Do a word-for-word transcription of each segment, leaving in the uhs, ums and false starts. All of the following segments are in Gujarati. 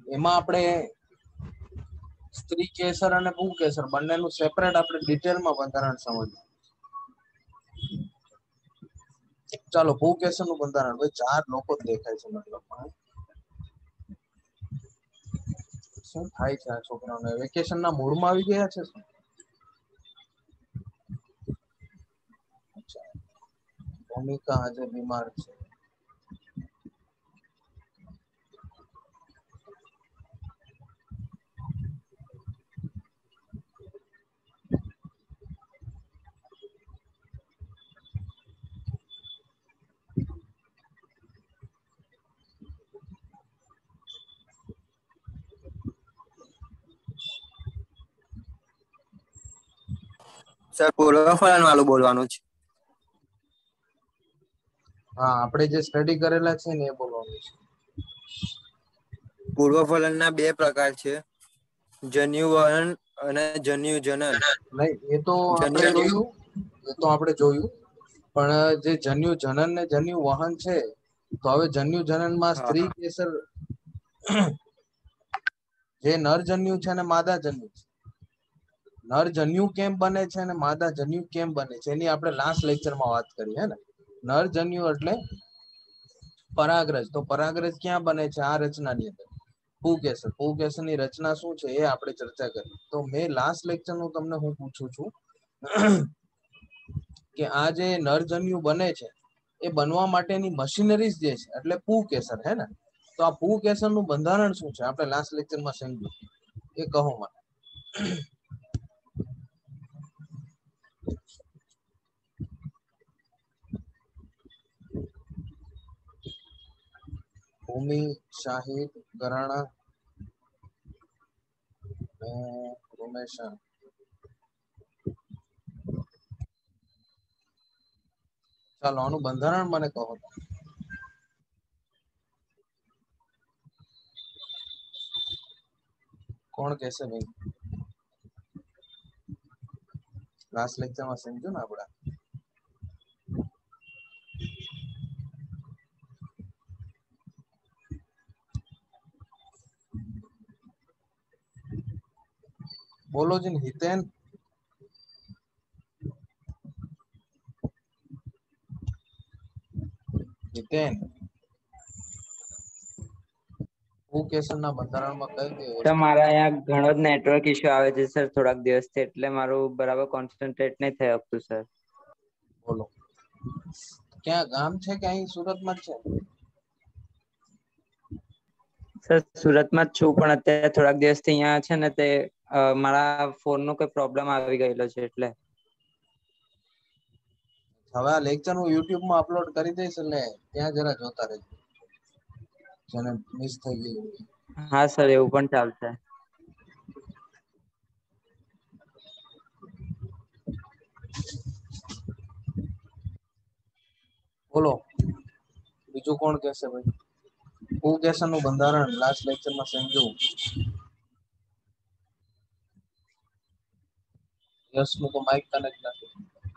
એમાં આપણે સ્ત્રી કેસર અને પુંકેસર બંનેનું સેપરેટ આપણે ડિટેલમાં બંધારણ સમજવું. ચાલો પુંકેસર નું બંધારણ. ભાઈ ચાર લોકો જ દેખાય છે મતલબ શું થાય છે આ છોકરાઓને? વેકેશન ના મૂડમાં આવી ગયા છે શું? ભૂમિકા આજે બીમાર છે. સર પૂર્વફળન વાળું બોલવાનું છે. હા આપડે જે સ્ટડી કરેલા છે ને એ બોલવાનું છે. પૂર્વ ફલન ના બે પ્રકાર છે. જન્યુ વહન અને જન્યુ જનન. નહી એ તો આપડે જન્યુ જોયું એ તો આપડે જોયું પણ જે જન્યુ જનન ને જન્યુ વહન છે તો હવે જન્યુ જનન માં હા સ્ત્રી હા કેસર જે નરજન્યુ છે અને માદા જન્યુ છે. નરજન્યુ કેમ બને છે અને માદા જન્યુ કેમ બને છે એની આપણે લાસ્ટ લેક્ચરમાં વાત કરી હે ને. નરજન્યુ એટલે પરાગ્રજ. તો પરાગ્રજ ક્યાં બને છે? આ રચનાની અંદર. પુંકેસર. પુંકેસર ની રચના શું છે એ આપણે ચર્ચા કરી. તો મેં લાસ્ટ લેક્ચર નું તમને હું પૂછું છું કે આ જે નરજન્યુ બને છે એ બનવા માટેની મશીનરીઝ જે છે એટલે પુંકેસર હે ને. તો આ પુંકેસર નું બંધારણ શું છે? આપણે લાસ્ટ લેક્ચરમાં સમજ્યું એ કહો મને. ભૂમિ, શાહિદ, ગરાણા રોમેશા. ચાલો આનું બંધારણ મને કહો. કોણ કેશે ભાઈ? લાસ્ટ લેક્ચરમાં સમજ્યું ને આપડા. બોલો જ ને હિતેન. હિતેન. પુંકેસર ના બંધારણમાં કઈ કઈ તો વસ્તુ મારા અહીંયા ઘણો જ નેટવર્ક ઇસ્યુ આવે છે સર થોડાક દિવસથી એટલે મારું બરાબર કોન્સન્ટ્રેટ નહી થઈ શકતું સર. બોલો ક્યાં ગામ છે કે અહી સુરતમાં જ છે? સર સુરતમાં જ છું પણ અત્યારે થોડાક દિવસથી અહિયાં છે ને તે મારા ફોન નો કોઈ પ્રોબ્લેમ આવી ગયેલો છે એટલે. હવે આ લેક્ચર હું યુટ્યુબમાં અપલોડ કરી દઈશ એટલે ત્યાં જરા જોતા રેજો. જેને મિસ થઈ ગયું. હા સર એવું પણ ચાલશે. બોલો બીજું કોણ કેશે ભાઈ? પુંકેસર નું બંધારણ લાસ્ટ લેક્ચરમાં સમજ્યું. યશ નું તો માઇક કનેક્ટ નથી.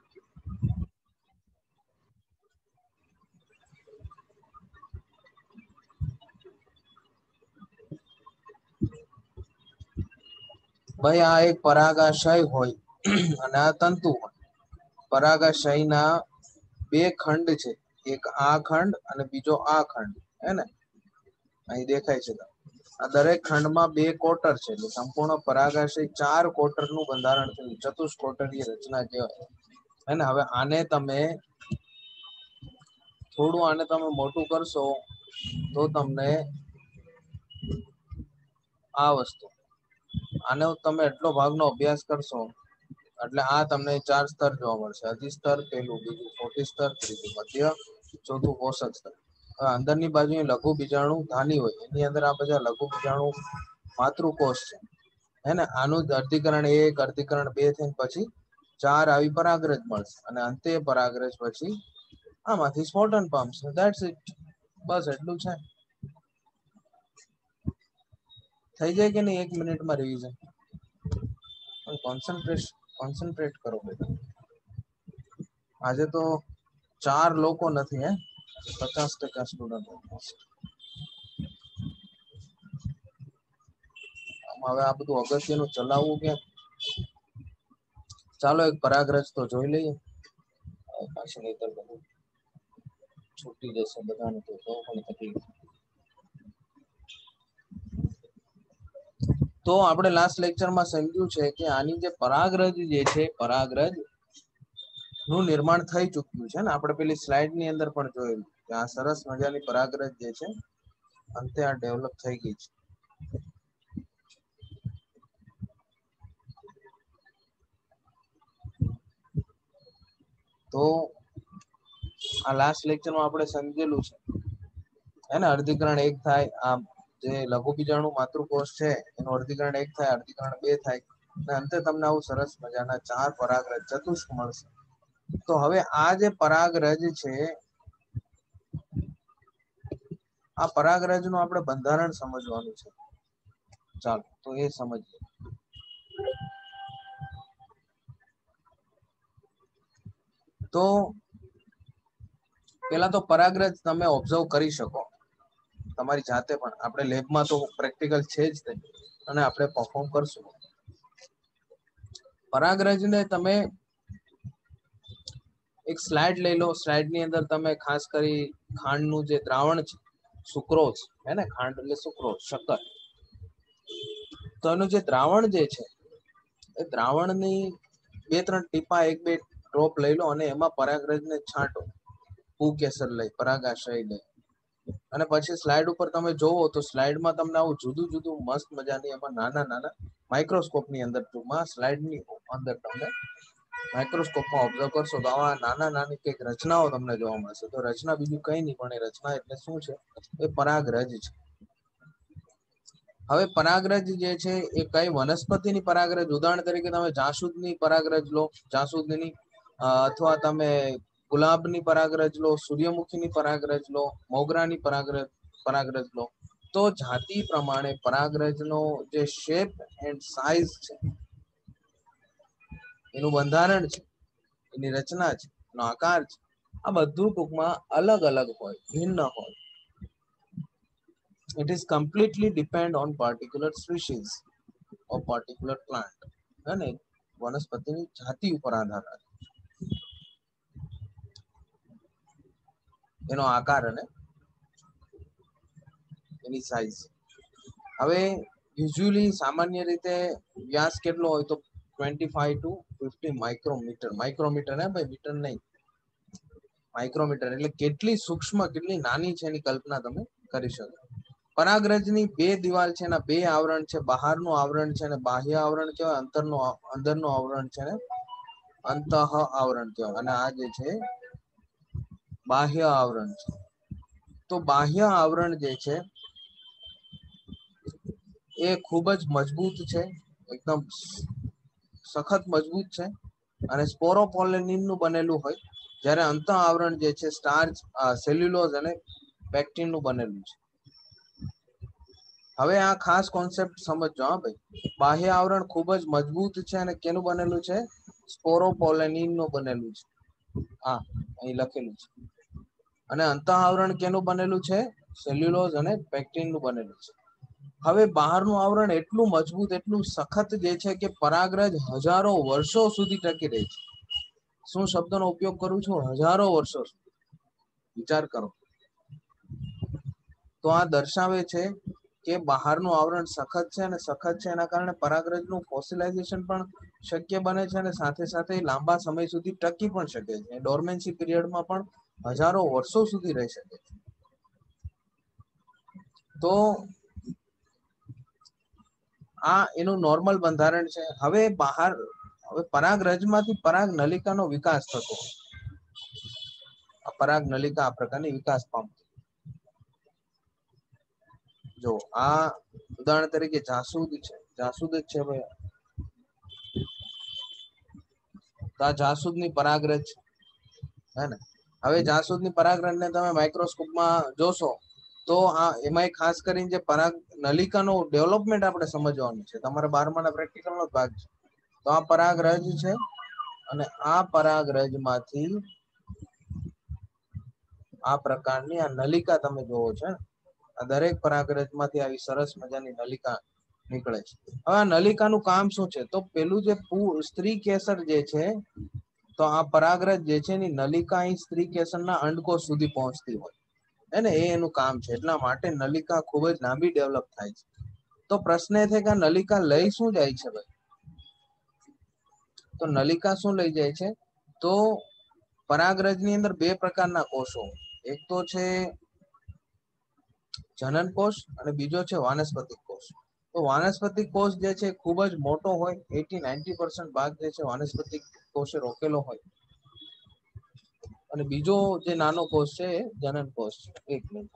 ભાઈ આ એક પરાગાશય હોય અને આ તંતુ હોય. પરાગાશય ના બે ખંડ છે. એક આ ખંડ અને બીજો આ ખંડ હે ને અહીં દેખાય છે. આ દરેક ખંડમાં બે કોટર છે એટલે સંપૂર્ણ પરાગાશય ચાર કોટર નું બંધારણ થયું. ચતુષ્કોટરની રચના કહેવાય. હેને હવે આને તમે થોડું આને તમે મોટું કરશો તો તમને આ વસ્તુ આને તમે એટલો ભાગનો અભ્યાસ કરશો એટલે આ તમને ચાર સ્તર જોવા મળશે. અધિસ્તર પેલું, બીજું કોટિસ્તર, ત્રીજું મધ્ય, ચોથું પોષક સ્તર. હવે અંદરની બાજુ લઘુ બીજાણુ ધાની હોય એની અંદર આ બધા લઘુ બીજાણુ માતૃકોષ છે. હે ને આનું અર્ધીકરણ એક, અર્ધીકરણ બે થઈને પછી ચાર આવી પરાગ્રજ મળશે અને અંતે પરાગ્રજ પછી આમાંથી સ્ફોટન પામશે. That's it. બસ એટલું છે. થઈ જાય કે નહી એક મિનિટમાં રિવિઝન? કોન્સન્ટ્રેશ કોન્સન્ટ્રેટ કરો બેટા. આજે તો ચાર લોકો નથી હે પચાસ ટકા સ્ટુડન્ટ. હવે આ બધું અગત્યનું ચલાવવું કેમ? ચાલો એક પરાગરજ તો જોઈ લઈએ. પાછી નહીતર બધું છૂટી જશે બધાને, તો પણ તકલીફ. તો આપણે લાસ્ટ લેક્ચરમાં સમજ્યું છે કે આની જે પરાગરજ જે છે, પરાગરજ નું નિર્માણ થઈ ચુક્યું છે ને. આપણે પેલી સ્લાઇડ ની અંદર પણ જોયેલું કે આ સરસ મજાની પરાગરજ જે છે અંતે આ ડેવલપ થઈ ગઈ છે. તો આ લાસ્ટ લેક્ચરમાં આપણે સમજેલું છે હે ને, અર્ધીકરણ એક થાય, આમ જે લઘુ બીજાણુ માતૃકોષ છે એનું અર્ધીકરણ એક થાય, અર્ધીકરણ બે થાય, અને અંતે તમને આવું સરસ મજાના ચાર પરાગરજ ચતુષ્ક મળશે. તો હવે આ જે પરાગરજ છે, આ પરાગરજ નું આપણે બંધારણ સમજવાનું છે. ચાલો તો એ સમજીએ. તો પેલા તો પરાગરજ તમે ઓબ્ઝર્વ કરી શકો તમારી જાતે પણ. આપણે લેબમાં તો પ્રેક્ટિકલ છે જ તે, અને આપણે પરફોર્મ કરશું. પરાગરજને તમે એક સ્લાઇડ લઈ લો. સ્લાઇડ ની અંદર તમે ખાસ કરી ખાંડનું જે દ્રાવણ છે, સુક્રોઝ હે ને, ખાંડ એટલે સુક્રોઝ, શક્કર. તો એનું જે દ્રાવણ જે છે, એ દ્રાવણની બે ત્રણ ટીપા, એક બે ડ્રોપ લઈ લો અને એમાં પરાગરજને છાંટો. ભૂકેસર લઈ, પરાગાશય લઈ, અને પછી સ્લાઇડ ઉપર તમે જોવો તો સ્લાઇડમાં તમને આવું જુદું જુદું મસ્ત મજાની એમાં નાના નાના માઇક્રોસ્કોપ ની અંદર, ટૂંકમાં સ્લાઇડ ની અંદર તમને માઇક્રોસ્કોપમાં ઓબ્ઝર્વ કરશો તો આવા નાના નાની કઈક રચનાઓ તમને જોવા મળશે. તો રચના બીજું કઈ નહીં પણ એ રચના એટલે શું છે? એ પરાગરજ છે. હવે પરાગરજ જે છે એ કઈ વનસ્પતિની પરાગરજ, ઉદાહરણ તરીકે તમે જાસૂદની પરાગરજ લો, જાસૂદની, અથવા તમે ગુલાબની પરાગરજ લો, સૂર્યમુખીની પરાગરજ લો, મોગરાની પરાગરજ પરાગરજ લો, તો જાતિ પ્રમાણે પરાગરજનો જે શેપ એન્ડ સાઈઝ છે, એનું બંધારણ છે, એની રચના છે, એનો આકાર છે, આ બધું ટૂંકમાં અલગ અલગ હોય, ભિન્ન હોય. It is completely depend on particular species or particular plant. અને વનસ્પતિની જાતિ ઉપર આધાર રાખે એનો આકાર અને એની સાઈઝ. હવે યુઝ્યુઅલી સામાન્ય રીતે વ્યાસ કેટલો હોય તો twenty five to fifty micrometre. Micrometre હે ભાઈ, મીટર નહીં. માઇક્રોમીટર એટલે કેટલી સૂક્ષ્મ, કેટલી નાની છે એની કલ્પના તમે કરી શકો. પરાગરજની બે દિવાલ છે, એના બે આવરણ છે. બહારનું આવરણ છે અને બાહ્ય આવરણ કહેવાય, અંતરનું અંદરનું આવરણ છે ને અંતઃ આવરણ કહેવાય. અને આ જે છે બાહ્ય આવરણ છે. તો બાહ્ય આવરણ જે છે એ ખૂબ જ મજબૂત છે, એકદમ સખત મજબૂત છે, અને સ્પોરોપોલેનિન નું બનેલું હોય. જ્યારે અંતઃ આવરણ જે છે સ્ટાર્ચ, સેલ્યુલોઝ અને પેક્ટિન નું બનેલું છે. હવે આ ખાસ કોન્સેપ્ટ સમજજો હા ભાઈ. બાહ્ય આવરણ ખૂબ જ મજબૂત છે અને કેનું બનેલું છે? સ્પોરોપોલેનિન નું બનેલું છે. હા, અહીં લખેલું છે. અને અંતઃ આવરણ કેનું બનેલું છે? સેલ્યુલોઝ અને પેક્ટિન નું બનેલું છે. હવે બહારનું આવરણ એટલું મજબૂત, એટલું સખત જે છે કે પરાગરજ હજારો વર્ષો સુધી ટકી રહી છે. શું શબ્દનો ઉપયોગ કરું છું? હજારો વર્ષો સુધી. વિચાર કરો. તો આ દર્શાવે છે કે બહારનું આવરણ સખત છે, અને સખત છે એના કારણે પરાગરજનું ફોસિલાઇઝેશન પણ શક્ય બને છે, અને સાથે સાથે લાંબા સમય સુધી ટકી પણ શકે છે. ડોર્મેન્સી પીરિયડમાં પણ હજારો વર્ષો સુધી રહી શકે છે. તો આ એનું નોર્મલ બંધારણ છે. હવે બહાર હવે પરાગરજમાંથી પરાગ નલિકાનો વિકાસ થતો. આ પરાગ નલિકા આ પ્રકારની વિકાસ પામતી. જો આ ઉદાહરણ તરીકે જાસૂદ છે, જાસૂદ જ છે ભાઈ. તો આ જાસૂદની પરાગરજ હે ને. હવે જાસૂદની પરાગરજને તમે માઇક્રોસ્કોપમાં જોશો તો આ એમાંય ખાસ કરીને જે પરાગ નલિકાનું ડેવલપમેન્ટ આપણે સમજવાનું છે. તમારા બારમાના પ્રેક્ટિકલનો જ ભાગ છે. તો આ પરાગરજ છે, અને આ પરાગરજમાંથી આ પ્રકારની આ નલિકા તમે જોવો છો. આ દરેક પરાગરજમાંથી આવી સરસ મજાની નલિકા નીકળે છે. હવે આ નલિકાનું કામ શું છે? તો પેલું જે સ્ત્રી કેસર જે છે, તો આ પરાગરજ જે છે એની નલિકા અહીં સ્ત્રી કેસરના અંડકોશ સુધી પહોંચતી હોય હે ને, એ એનું કામ છે. એટલા માટે નલિકા ખૂબ જ લાંબી ડેવલપ થાય છે. તો પ્રશ્ન એ છે કે નલિકા લઈ શું જાય છે ભાઈ? તો નલિકા શું લઈ જાય છે? તો પરાગરજ ની અંદર બે પ્રકારના કોષો, એક તો છે જનન કોષ અને બીજો છે વાનસ્પતિક કોષ. તો વાનસ્પતિક કોષ જે છે ખૂબ જ મોટો હોય, એટી નાઇન્ટી પર્સન્ટ ભાગ જે છે વાનસ્પતિક કોષે રોકેલો હોય, અને બીજો જે નાનો કોષ છે એ જનન કોષ છે. એક મિનિટ.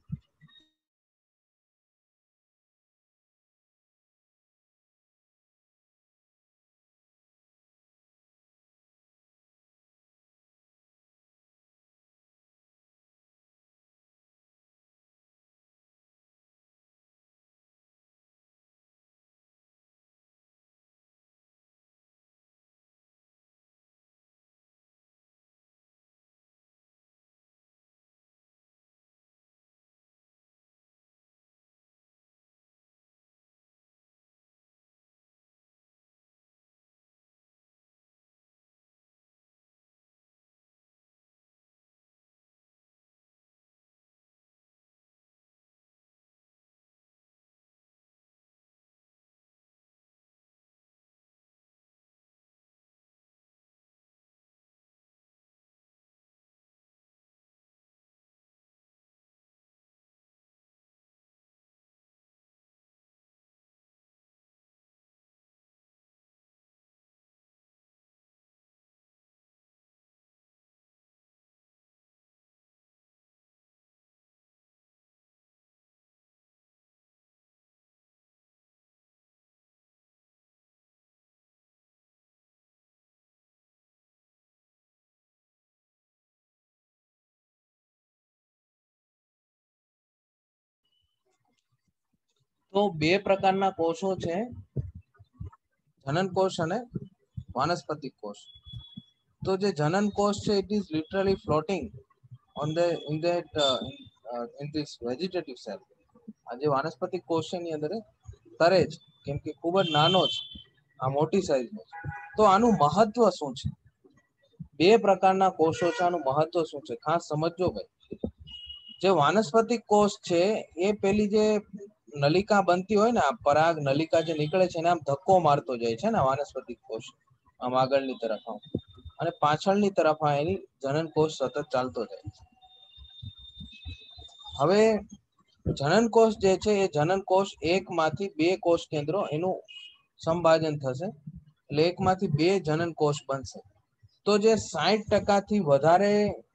તો બે પ્રકારના કોષો છે, જનન કોષ અને વાનસ્પતિક કોષ. તો જે જનન કોષ છે, it is literally floating on the in that uh, uh, in this vegetative cell. આ જે વાનસ્પતિક કોષ છે એની અંદર તરે જ, કેમ કે ખૂબ જ નાનો છે, આ મોટી સાઈઝનો છે. તો આનું મહત્વ શું છે? બે પ્રકારના કોષો છે, આનું મહત્વ શું છે ખાસ સમજજો ભાઈ. જે વાનસ્પતિક કોષ છે એ પેલી જે નલિકા બનતી હોય ને, આ પરાગ નલિકા જે નીકળે છે એને આમ ધક્કો મારતો જાય છે ને વાનસ્પતિક કોષ, આમ આગળની તરફ આમ, અને પાછળની તરફ આ એની જનન કોષ સતત ચાલતો જાય છે. હવે જનન કોષ જે છે એ જનન કોષ એક માંથી બે કોષ કેન્દ્રો એનું સંભાજન થશે, એટલે એક માંથી બે જનન કોષ બનશે. તો જે સાહીઠ ટકા થી વધારે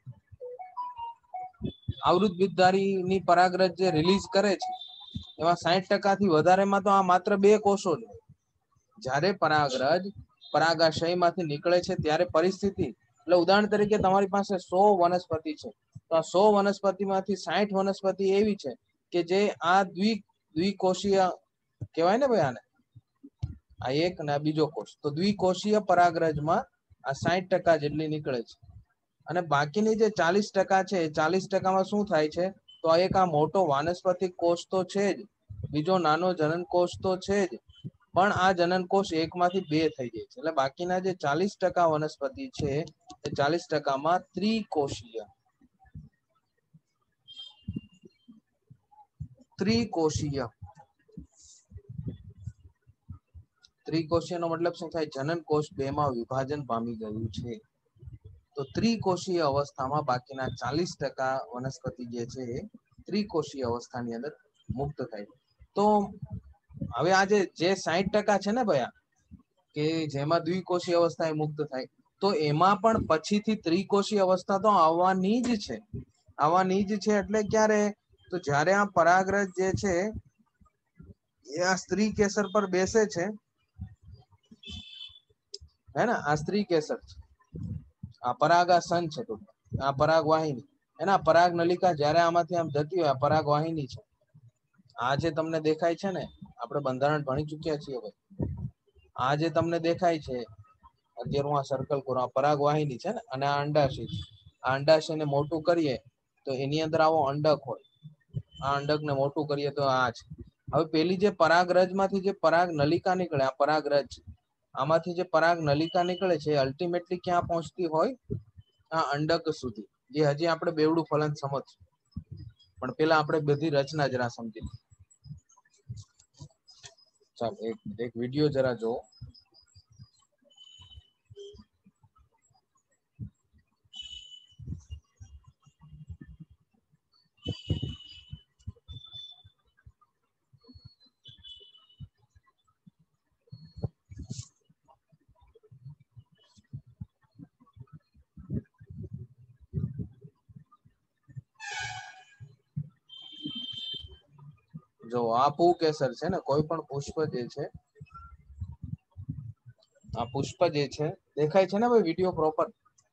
આવૃત બીજધારી ની પરાગરજ જે રિલીઝ કરે છે, એમાં સાહીઠ ટકા થી વધારેમાં તો આ માત્ર બે કોષો જ. જ્યારે પરાગરજ પરાગાશય માંથી નીકળે છે ત્યારે પરિસ્થિતિ, એટલે ઉદાહરણ તરીકે તમારી પાસે સો વનસ્પતિ છે, તો આ સો વનસ્પતિ માંથી સાહીઠ વનસ્પતિ એવી છે કે જે આ દ્વિ દ્વિકોષીય કહેવાય ને ભાઈ આને, આ એક ને આ બીજો કોષ, તો દ્વિકોષીય પરાગરજમાં આ સાહીઠ ટકા જેટલી નીકળે છે. અને બાકીની જે ચાલીસ ટકા છે, ચાલીસ ટકામાં શું થાય છે? તો એક આ મોટો વાનસ્પતિક કોષ તો છે જ, બીજો નાનો જનન કોષ તો છે જ, પણ આ જનન કોષ એક માંથી બે થઈ જાય છે. એટલે બાકીના જે ચાલીસ ટકા વનસ્પતિ છે એ ચાલીસ ટકામાં ત્રિકોષીય ત્રિકોષીય ત્રિકોષીય નો મતલબ શું થાય? જનન કોષ બે માં વિભાજન પામી ગયું છે. તો ત્રિકોષીય અવસ્થામાં બાકીના ચાલીસ ટકા વનસ્પતિ જે છે એ ત્રિકોષીય અવસ્થાની અંદર મુક્ત થાય. તો હવે આજે જે સાહીઠ ટકા છે ને ભયા, કે જેમાં દ્વિકોષીય અવસ્થા એ મુક્ત થાય, તો એમાં પણ પછીથી ત્રિકોષીય અવસ્થા તો આવવાની જ છે. આવવાની જ છે એટલે ક્યારે? તો જયારે આ પરાગરજ જે છે એ આ સ્ત્રી કેસર પર બેસે છે, હે ને, આ સ્ત્રી કેસર છે, આ પરાગાસન છે, તો આ પરાગ વાહિની, એના પરાગ નલિકા જયારે આમાંથી આમ જતી હોય, આ પરાગ વાહિની છે. આ જે તમને દેખાય છે ને, આપણે બંધારણ ભણી ચુક્યા છીએ ભાઈ, આ જે તમને દેખાય છે અત્યારે હું આ સર્કલ કરું, આ પરાગ વાહિની છે ને, અને આ અંડાશય છે. આ અંડાશય ને મોટું કરીએ તો એની અંદર આવો અંડક હોય, આ અંડક ને મોટું કરીએ તો આ છે. હવે પેલી જે પરાગરજ માંથી જે પરાગ નલિકા નીકળે, આ પરાગરજ, આમાંથી જે પરાગ નલિકા નીકળે છે અલ્ટિમેટલી ક્યાં પહોંચતી હોય? આ અંડક સુધી, જે હજી આપણે બેવડું ફલન સમજશું, પણ પેલા આપણે બધી રચના જરા સમજી. ચાલો એક એક વિડીયો જરા જો. જો આ પુંકેસર છે ને, કોઈ પણ પુષ્પ જે છે, આ પુષ્પ જે છે દેખાય છે ને ભાઈ વિડીયો પ્રોપર?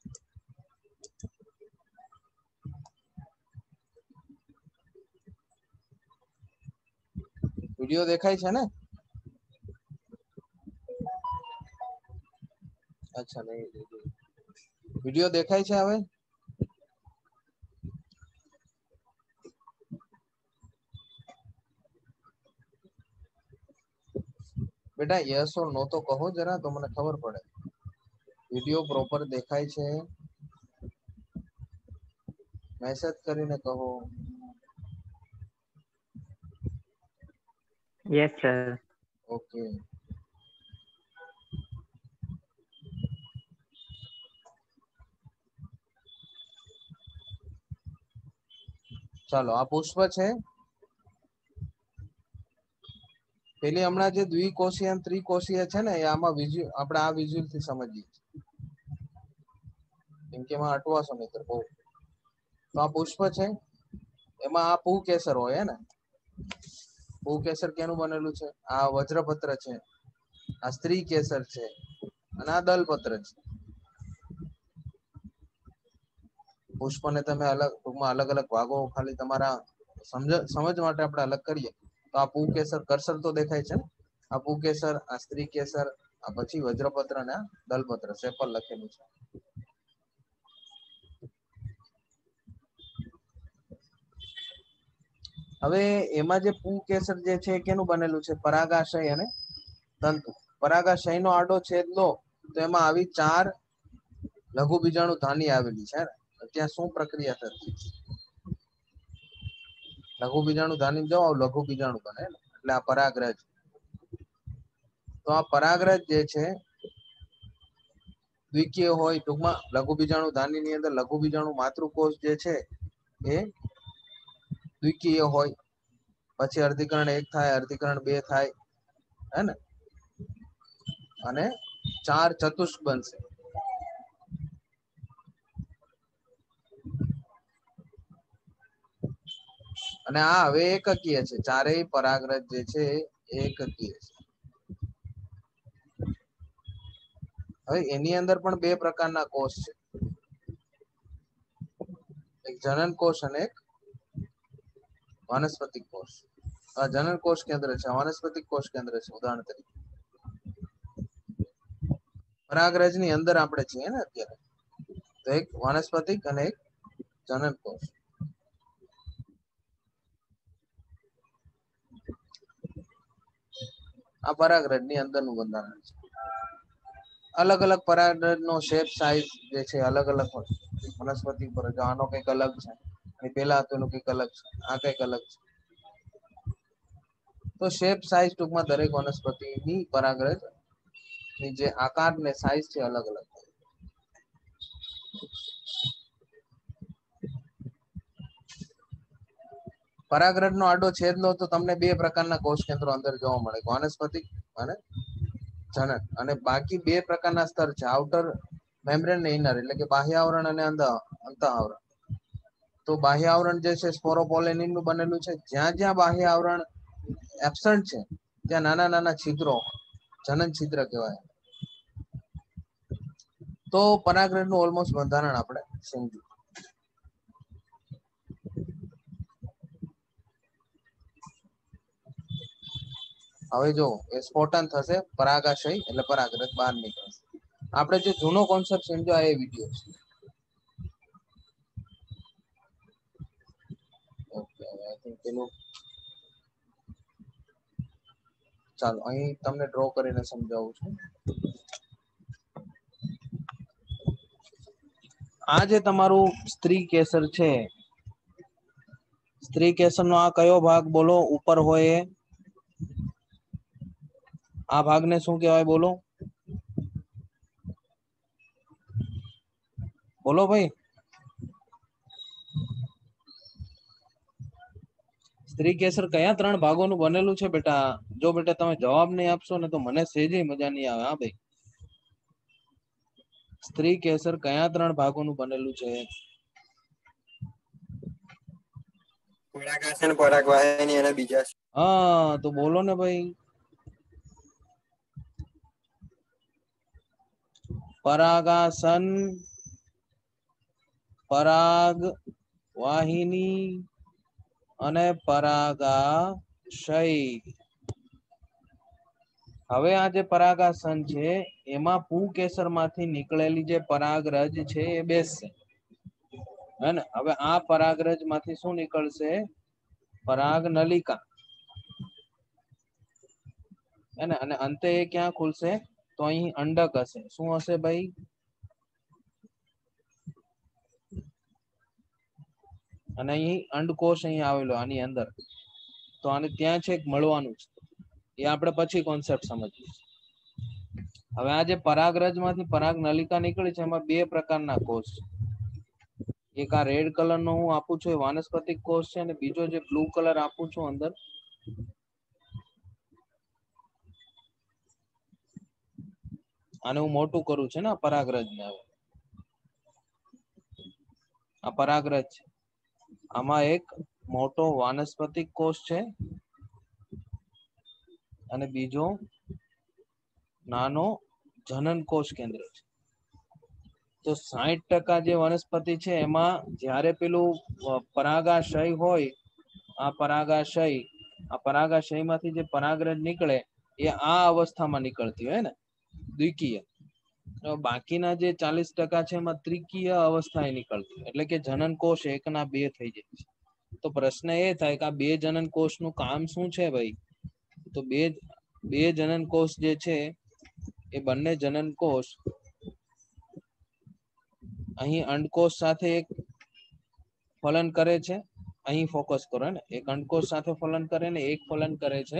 વિડીયો દેખાય છે ને? અચ્છા નહીં, વિડીયો દેખાય છે હવે? બેટા યસ ઓર નો તો કહો જરા, તો મને ખબર પડે વિડીયો પ્રોપર દેખાય છે. મેસેજ કરીને કહો. Yes sir. ઓકે. ચાલો આ પુષ્પ છે. પેલી હમણાં જે દ્વિકોષીય અને ત્રિકોષીય છે ને, એ આમાં વિઝ્યુઅલ આપણે આ વિઝ્યુઅલ થી સમજીએ, કેમ કે એમાં અટવાશો મિત્ર બહુ. તો આ પુષ્પ છે, એમાં આ પુંકેસર હોય ને. પુંકેસર કેનું બનેલું છે? આ વજ્રપત્ર છે, આ સ્ત્રી કેસર છે, અને આ દલપત્ર છે. પુષ્પને તમે અલગ ટૂંકમાં અલગ અલગ ભાગો ખાલી તમારા સમજ સમજ માટે આપણે અલગ કરીએ તો આ પુંકેસર કર્સર તો દેખાય છે ને, આ પુંકેસર, આ સ્ત્રી કેસર, આ પછી વજ્રપત્ર અને દલપત્ર સેપલ લખેલું છે. હવે એમાં જે પુંકેસર જે છે કેનું બનેલું છે? પરાગાશય અને તંતુ. પરાગાશય નો આડો છેદ લો તો એમાં આવી ચાર લઘુ બીજાણુ ધાની આવેલી છે ને, ત્યાં શું પ્રક્રિયા થતી? લઘુ બીજાણુ ધાની જો લઘુ બીજાણુ બને એટલે આ પરાગરજ. તો આ પરાગરજ જે છે દ્વિકીય હોય, ટૂંકમાં લઘુ બીજાણુ ધાની ની અંદર લઘુ બીજાણુ માતૃકોષ જે છે એ દ્વિકીય હોય. પછી અર્ધીકરણ એક થાય, અર્ધીકરણ બે થાય, હે ને, અને ચાર ચતુષ્ક બનશે. અને આ હવે એકકીય છે, ચારેય પરાગરજ જે છે એ એકકીય છે. હવે એની અંદર પણ બે પ્રકારના કોષ છે, એક જનન કોષ અને એક વાનસ્પતિક કોષ. આ જનન કોષ કેન્દ્ર છે, વાનસ્પતિક કોષ કેન્દ્ર છે. ઉદાહરણ તરીકે પરાગરજ ની અંદર આપણે છીએ ને અત્યારે, તો એક વાનસ્પતિક અને એક જનન કોષ. આ પરાગરજ ની અંદર નું બંધારણ છે. અલગ અલગ પરાગરજ નો શેપ સાઈઝ જે છે અલગ અલગ હોય. વનસ્પતિ પર આનો કઈક અલગ છે, પેલા હતું એનું કઈક અલગ છે, આ કઈક અલગ છે. તો શેપ સાઈઝ ટૂંકમાં દરેક વનસ્પતિની પરાગરજ ની જે આકાર ને સાઈઝ છે અલગ અલગ. પરાગરજ નો આડો છેદ લો તો તમને બે પ્રકારના કોષ કેન્દ્રો અંદર જોવા મળે, વાનસ્પતિક અને જનન. અને બાકી બે પ્રકારના સ્તર છે, આઉટર મેમ્બ્રેન ને ઇનર, એટલે કે બાહ્ય આવરણ અને અંત આવરણ. તો બાહ્ય આવરણ જે છે સ્પોરોપોલેનિન નું બનેલું છે. જ્યાં જ્યાં બાહ્ય આવરણ એબસન્ટ છે ત્યાં નાના નાના છિદ્રો જનન છિદ્ર કહેવાય. તો પરાગરજ નું ઓલમોસ્ટ બંધારણ આપણે સમજ્યું. હવે જો એ સ્ફોટન થશે, પરાગાશય એટલે પરાગરજ બહાર નીકળશે. આપણે જે જૂનો કોન્સેપ્ટ સમજ્યો એ વિડીયો છે. ઓકે, આઈ થિંક પેલું ચાલો અહીં તમને ડ્રો કરીને સમજાવું છું. આ જે તમારું સ્ત્રી કેસર છે, સ્ત્રી કેસર નો આ કયો ભાગ બોલો ઉપર હોય એ? આ ભાગને શું કહેવાય બોલો? બોલો ભાઈ. સ્ત્રી કેસર કયા ત્રણ ભાગોનું બનેલું છે બેટા? જો બેટા તમે જવાબ નહીં આપશો ને તો મને સેજે મજા નહીં આવે. હા ભાઈ, સ્ત્રી કેસર કયા ત્રણ ભાગોનું બનેલું છે? પરાગાશય, પરાગવાહિની અને બીજા. હા તો બોલો ને ભાઈ. પરાગાસન, પરાગ વાહિની અને પરાગાશય. હવે આ જે પરાગાસન છે એમાં પુંકેસર માંથી નીકળેલી જે પરાગરજ છે એ બેસશે, હે ને? હવે આ પરાગરજ માંથી શું નીકળશે? પરાગ નલિકા, હે ને? અને અંતે એ ક્યાં ખુલશે? તો અહીં અંડક હશે. શું હશે ભાઈ? અને અહીં અંડકોષ અહીં આવેલો આની અંદર, તો આને ત્યાં છે મળવાનું છે. એ આપણે પછી કોન્સેપ્ટ સમજીએ. હવે આ જે પરાગરજ માંથી પરાગ નલિકા નીકળી છે એમાં બે પ્રકારના કોષ છે. એક આ રેડ કલર નો હું આપું છું એ વાનસ્પતિક કોષ છે, અને બીજો જે બ્લુ કલર આપું છું અંદર, આને હું મોટું કરું છે ને પરાગરજ ને. હવે આ પરાગરજ છે, આમાં એક મોટો વાનસ્પતિક કોષ છે અને બીજો નાનો જનન કોષ કેન્દ્ર છે. તો સાહીઠ ટકા જે વનસ્પતિ છે એમાં જયારે પેલું પરાગાશય હોય, આ પરાગાશય આ પરાગાશય માંથી જે પરાગરજ નીકળે એ આ અવસ્થામાં નીકળતી હોય ને, દ્વિકીય. બાકીના જે ચાલીસ ટકા છે એમાં ત્રિકીય અવસ્થા એ નીકળતી, એટલે કે જનન કોષ એક ના બે થઈ જાય છે. તો પ્રશ્ન એ થાય કે આ બે જનન કોષ નું કામ શું છે ભાઈ? તો બે બે જનન કોષ જે છે એ બંને જનન કોષ અહીં અંડકોષ સાથે એક ફલન કરે છે. અહીં ફોકસ કરો ને, એક અંડકોષ સાથે ફલન કરે ને એક ફલન કરે છે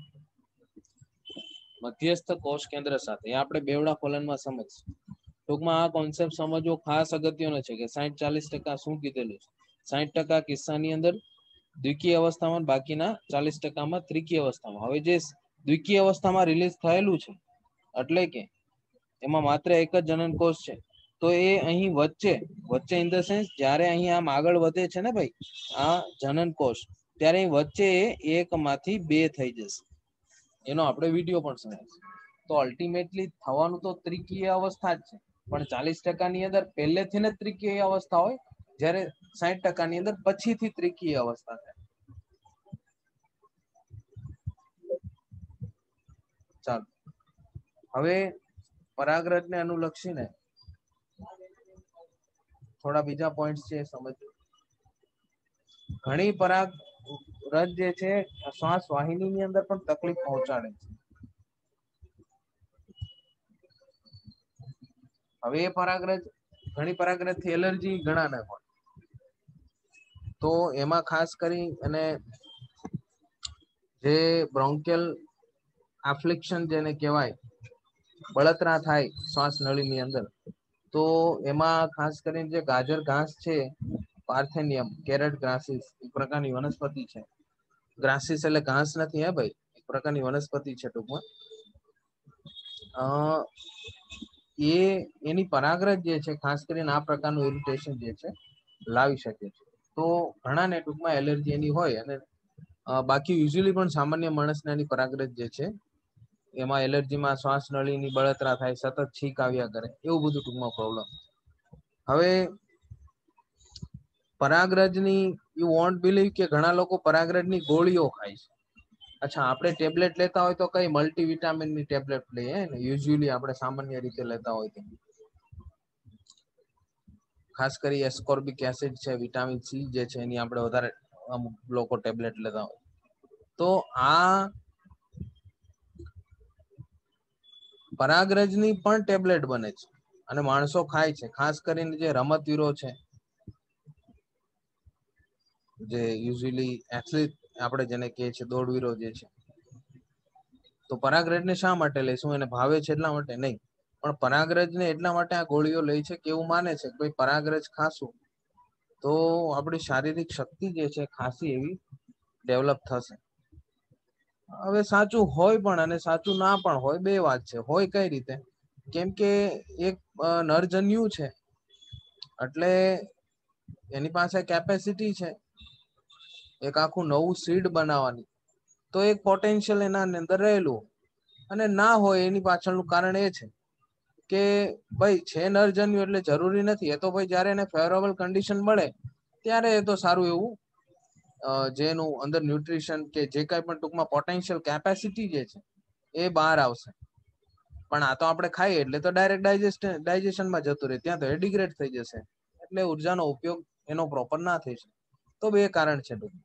મધ્યસ્થ કોષ કેન્દ્ર સાથે. એ આપણે બેવડા ફલનમાં સમજશું. ટૂંકમાં આ કોન્સેપ્ટ સમજવો ખાસ અગત્યનો છે કે સાહીઠ ચાલીસ ટકા શું કીધેલું છે. સાહીઠ ટકા કિસ્સાની અંદર દ્વિકીય અવસ્થામાં, બાકીના ચાલીસ ટકામાં ત્રિકીય અવસ્થામાં. હવે જે દ્વિકીય અવસ્થામાં રિલીઝ થયેલું છે, એટલે કે એમાં માત્ર એક જ જનન કોષ છે, તો એ અહીં વચ્ચે વચ્ચે ઇન ધ સેન્સ જયારે અહીં આમ આગળ વધે છે ને ભાઈ આ જનન કોષ, ત્યારે વચ્ચે એક માંથી બે થઈ જશે. એનો આપણે વિડીયો પણ બનાવીશું. તો અલ્ટિમેટલી થવાનું તો ત્રિકીય અવસ્થા જ છે, પણ ચાલીસ ટકા ની અંદર પહેલેથી ને ત્રિકીય અવસ્થા હોય, જયારે સાહીઠ ટકા ની અંદર પછીથી ત્રિકીય અવસ્થા થાય. ચાલો હવે પરાગરજ ને અનુલક્ષીને થોડા બીજા પોઈન્ટ છે સમજ. ઘણી પરાગ રજ જે છે શ્વાસ વાહિની ની અંદર પણ તકલીફ પહોંચાડે છે. હવે એ પરાગરજ ઘણી પરાગરજ થી એલર્જી ઘણા ને હોય, તો એમાં ખાસ કરી અને જે બ્રોન્કિયલ આફ્લિક્શન જેને કહેવાય, બળતરા થાય શ્વાસ નળી ની અંદર, તો એમાં ખાસ કરીને જે ગાજર ઘાસ છે, પાર્થેનિયમ કેરેટ ગ્રાસીસ એક પ્રકારની વનસ્પતિ છે. ગ્રાસિસ એટલે ઘાસ નથી હે ભાઈ, એક પ્રકારની વનસ્પતિ છે ટૂંકમાં. અ એ એની પરાગ્રત જે છે ખાસ કરીને આ પ્રકારનું ઇરિટેશન જે છે લાવી શકે છે. તો ઘણા ને ટૂંકમાં એલર્જી એની હોય, અને બાકી યુઝ્યુઅલી પણ સામાન્ય માણસને એની પરાગ્રત જે છે એમાં એલર્જીમાં શ્વાસ નળી ની બળતરા થાય, સતત છીક આવ્યા કરે, એવું બધું ટૂંકમાં પ્રોબ્લેમ. હવે પરાગરજની યુ વોન્ટ બિલીવ કે ઘણા લોકો પરાગરજની ગોળીઓ ખાય છે. અચ્છા, આપણે ટેબ્લેટ લેતા હોય તો કઈ મલ્ટીવિટામિન ની ટેબ્લેટ લઈએ ને, યુઝ્યુઅલી આપણે સામાન્ય રીતે લેતા હોય તો. ખાસ કરી એસ્કોર્બિક એસિડ છે, વિટામિન સી જે છે એની આપણે વધારે અમુક લોકો ટેબ્લેટ લેતા હોય. તો આ પરાગરજની પણ ટેબ્લેટ બને છે અને માણસો ખાય છે, ખાસ કરીને જે રમતવીરો છે, જે યુઝ્યુઅલી એથ્લેટ આપણે જેને કહીએ છીએ દોડવીરો જે છે, તો પરાગરજને શા માટે લઈશું? એને ભાવે છે એટલા માટે નહીં, પણ પરાગરજને એટલા માટે આ ગોળીઓ લે છે કે એવું માને છે કે ભાઈ પરાગરજ ખાશું તો આપણી શારીરિક શક્તિ જે છે ખાસી એવી ડેવલપ થશે. હવે સાચું હોય પણ અને સાચું ના પણ હોય, બે વાત છે. હોય કઈ રીતે? કેમ કે એક નરજન્યુ છે એટલે એની પાસે કેપેસિટી છે એક આખું નવું સીડ બનાવવાની, તો એક પોટેન્શિયલ એના અંદર રહેલું, અને ના હોય એની પાછળનું કારણ એ છે કે ભાઈ છે નરજન્યુ એટલે જરૂરી નથી, એ તો ભાઈ જયારે એને ફેવરેબલ કન્ડિશન મળે ત્યારે એ તો સારું એવું જેનું અંદર ન્યુટ્રિશન કે જે કઈ પણ ટૂંકમાં પોટેન્શિયલ કેપેસિટી જે છે એ બહાર આવશે. પણ આ તો આપણે ખાઈએ એટલે તો ડાયરેક્ટ ડાયજેસ્ટ ડાયજેશનમાં જતું રહે, ત્યાં તો એ ડિગ્રેડ થઈ જશે, એટલે ઉર્જાનો ઉપયોગ એનો પ્રોપર ના થઈ શકે. તો બે કારણ છે ટૂંકમાં.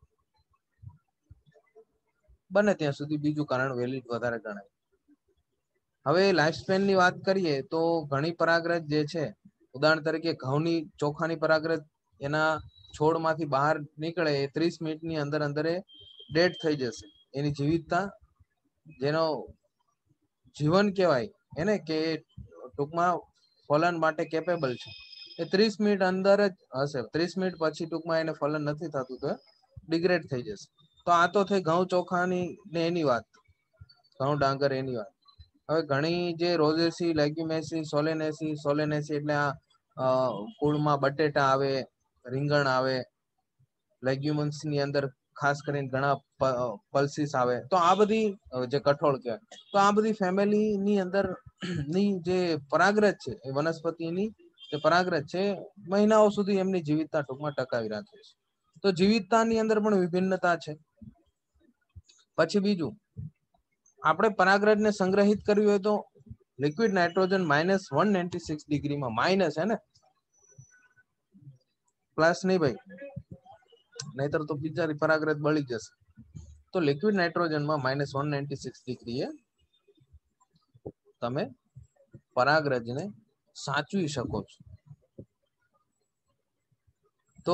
બને ત્યાં સુધી બીજું કારણ વેલિડ વધારે ગણાય. હવે લાઈફ સ્પેન ની વાત કરીએ તો ઘણી પરાગરજ જે છે, ઉદાહરણ તરીકે ઘઉંની ચોખાની પરાગરજ એના છોડમાંથી બહાર નીકળે એ ત્રીસ મિનિટની અંદર અંદર એ ડેડ થઈ જશે. એની જીવિતતા, જેનો જીવન કહેવાય એને કે ટૂંકમાં ફલન માટે કેપેબલ છે, એ ત્રીસ મિનિટ અંદર જ હશે. ત્રીસ મિનિટ પછી ટૂંકમાં એને ફલન નથી થતું તો ડિગ્રેડ થઈ જશે. તો આ તો થઈ ઘઉં ચોખાની ને એની વાત, ઘઉં ડાંગર એની વાત. હવે ઘણી જે રોઝેસી, લેગ્યુમેસી, સોલેનેસી, સોલેનેસી એટલે આ કુળમાં બટેટા આવે, રીંગણ આવે, લેગ્યુમન્સ ની અંદર ખાસ કરીને ઘણા પલ્સીસ આવે, તો આ બધી જે કઠોળ કહેવાય, તો આ બધી ફેમિલી ની અંદર ની જે પરાગરજ છે એ વનસ્પતિની જે પરાગરજ છે મહિનાઓ સુધી એમની જીવિતતા ટૂંકમાં ટકાવી રાખે છે. તો જીવિતતાની અંદર પણ વિભિન્નતા છે. પછી બીજું, આપણે પરાગરજને સંગ્રહિત કરવી હોય તો liquid nitrogen minus one ninety six ડિગ્રીમાં, માઇનસ હે ને, પ્લસ નહીં ભાઈ, નહીતર તો બિચારી પરાગરજ બળી જશે. તો લિક્વિડ નાઇટ્રોજનમાં minus one ninety six degree એ તમે પરાગરજને સાચવી શકો છો. તો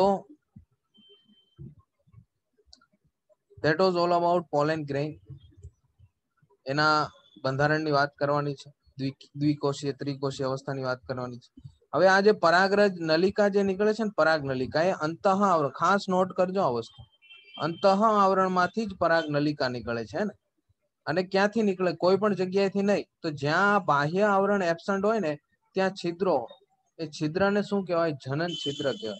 that was all about pollen grain. એના બંધારણની વાત કરવાની છે, દ્વિકોષીય ત્રિકોષીય અવસ્થાની વાત કરવાની છે. હવે આ જે પરાગરજ નલિકા જે નીકળે છે ને, પરાગ નલિકા એ અંતઃ આવરણ, ખાસ નોટ કરજો આ વસ્તુ, અંતઃ આવરણ માંથી જ પરાગ નલિકા નીકળે છે ને. અને ક્યાંથી નીકળે? કોઈ પણ જગ્યાએથી નહીં, તો જ્યાં બાહ્ય આવરણ એબસન્ટ હોય ને ત્યાં છિદ્રો, એ છિદ્રને શું કહેવાય? જનન છિદ્ર કહેવાય.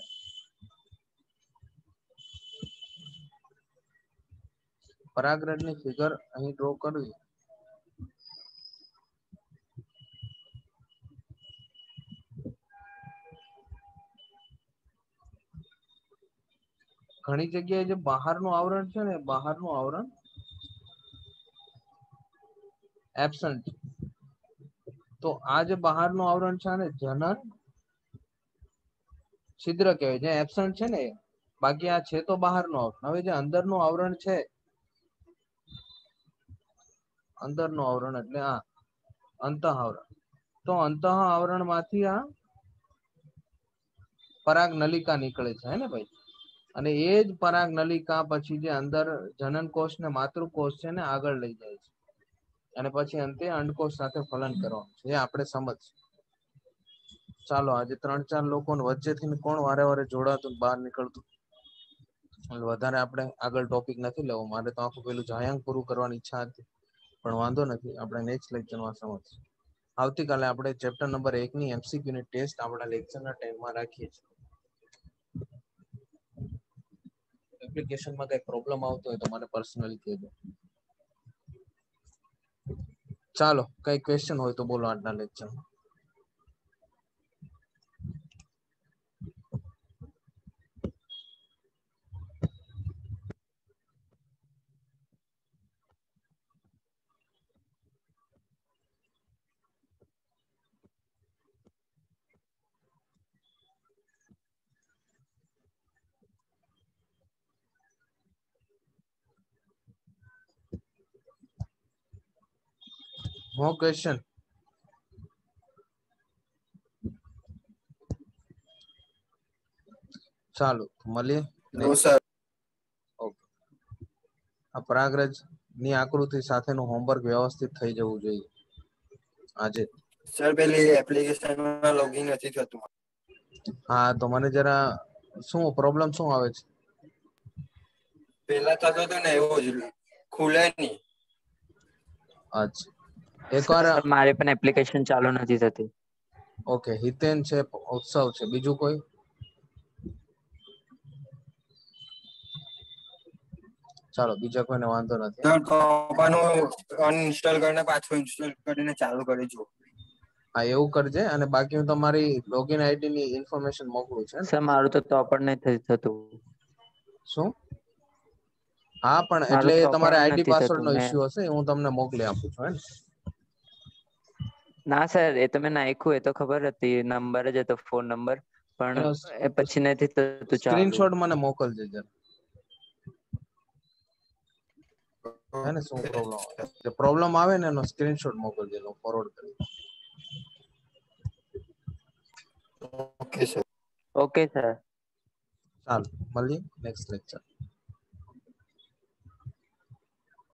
પરાગરજની ફિગર અહીં ડ્રો કરવી. ઘણી જગ્યાએ જે બહારનું આવરણ છે ને, બહારનું આવરણ એબસન્ટ, તો આ જે બહારનું આવરણ છે ને જનન છિદ્ર કહેવાય, જે એબસન્ટ છે ને. બાકી આ છે તો બહારનું આવરણ. હવે જે અંદરનું આવરણ છે, અંદરનું આવરણ એટલે આ અંતઃ આવરણ, તો અંતઃ આવરણ માંથી આ પરાગ નલિકા નીકળે છે, હે ને ભાઈ. અને એ જ પરાગ નલિકા પછી જે અંદર જનન કોષ ને માતૃકોષ છે ને આગળ લઈ જાય છે, અને પછી અંતે અંડકોષ સાથે ફલન કરવાનું છે. એ આપણે સમજ. ચાલો, આજે ત્રણ ચાર લોકો વચ્ચેથી કોણ વારે વારે જોડાતું બહાર નીકળતું, વધારે આપણે આગળ ટોપિક નથી લેવો. મારે તો આખું પેલું જાયાંગ પૂરું કરવાની ઈચ્છા હતી, પણ વાંધો નથી, આપણે નેક્સ્ટ લેક્ચરમાં સમજ. આવતીકાલે આપણે ચેપ્ટર નંબર એક ની એમસીક્યુ ની ટેસ્ટ આપણા લેક્ચરના ટાઈમમાં રાખીએ છીએ. એપ્લિકેશનમાં કઈ પ્રોબ્લેમ આવતો હોય તો મને પર્સનલી કહેજો. ચાલો, કઈ ક્વેશ્ચન હોય તો બોલો આજના લેક્ચરમાં. No question? ચાલો મળીએ. No sir. ઓકે. આ પ્રયાગરાજ ની આકૃતિ સાથેનું હોમવર્ક વ્યવસ્થિત થઈ જવું જોઈએ આજે. સર પેલી એપ્લિકેશનમાં લોગિન નથી થતું. હા તો મને જરા શું પ્રોબ્લેમ શું આવે છે? પેલા થતો હતો ને એવું જ ખુલે નહી. અચ્છા એકવાર સર મારે પણ એપ્લિકેશન ચાલુ નથી થતી. ઓકે હિતેન છે, ઉત્સવ છે, બીજું કોઈ? ચાલો બીજા કોઈને વાંધો નથી. અનઇન્સ્ટોલ કરીને પાછું ઇન્સ્ટોલ કરીને ચાલુ કરી જુઓ. હા એવું કરજે અને બાકી હું તમારી લોગિન આઈડી ની ઇન્ફોર્મેશન મોકલું છું. સર મારું તો તો પણ નથી થતું. શું? હા પણ એટલે મારું તો તમારે પણ આઈડી નથી પાસવર્ડ થતું નો મેં ઇસ્યુ હશે હું તમને મોકલી આપું છું હે. ના સર એ તો મેં નાખ્યું એ તો ખબર હતી નંબર જ હતો ફોન નંબર. પણ એનો એ પછી નથી થતું ચાલુ. સ્ક્રીનશોટ મને મોકલજે જરા. હે ને શું પ્રોબ્લેમ આવે પ્રોબ્લેમ આવે ને એનો સ્ક્રીનશોટ મોકલજે ફોરવર્ડ કરી. Okay sir. Okay sir. ચાલો મળીએ નેક્સ્ટ લેક્ચર.